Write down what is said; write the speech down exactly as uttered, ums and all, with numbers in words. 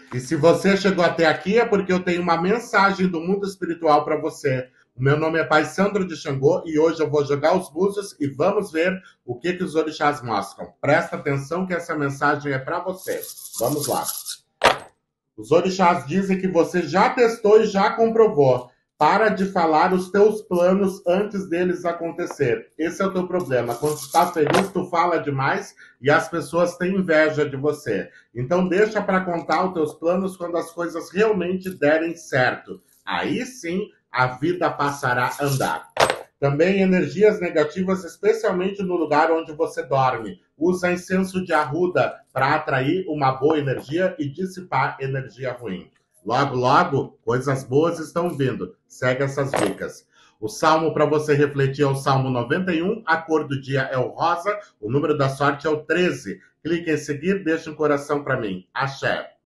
E se você chegou até aqui é porque eu tenho uma mensagem do mundo espiritual para você. O meu nome é Pai Sandro de Xangô e hoje eu vou jogar os búzios e vamos ver o que, que os orixás mostram. Presta atenção que essa mensagem é para você. Vamos lá. Os orixás dizem que você já testou e já comprovou. Para de falar os teus planos antes deles acontecer. Esse é o teu problema. Quando tu está feliz, tu fala demais e as pessoas têm inveja de você. Então deixa para contar os teus planos quando as coisas realmente derem certo. Aí sim, a vida passará a andar. Também energias negativas, especialmente no lugar onde você dorme. Usa incenso de arruda para atrair uma boa energia e dissipar energia ruim. Logo, logo, coisas boas estão vindo. Segue essas dicas. O salmo para você refletir é o Salmo noventa e um, a cor do dia é o rosa, o número da sorte é o treze. Clique em seguir, deixa um coração para mim. Axé.